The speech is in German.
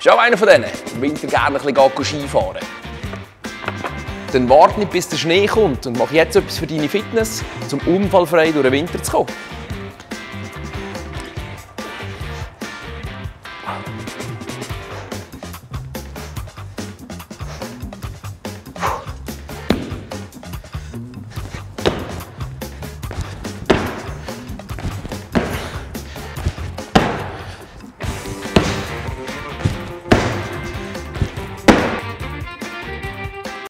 Bist du auch einer von denen, im Winter gerne ein bisschen Skifahren? Dann warte nicht, bis der Schnee kommt und mach jetzt etwas für deine Fitness, um unfallfrei durch den Winter zu kommen.